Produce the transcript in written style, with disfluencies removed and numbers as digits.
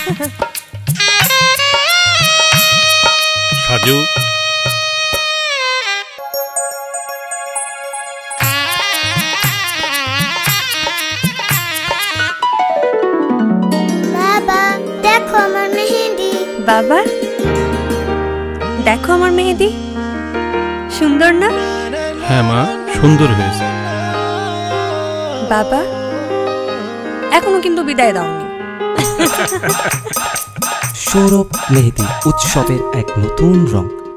সাজু বাবা দেখো আমার মেহেদি। বাবা দেখো আমার মেহেদি, সুন্দর না? হ্যাঁ মা, সুন্দর হয়েছে। বাবা এখনো কিন্তু বিদায় দাওনি। সৌরভ মেহেদি উৎসবের এক নতুন রং।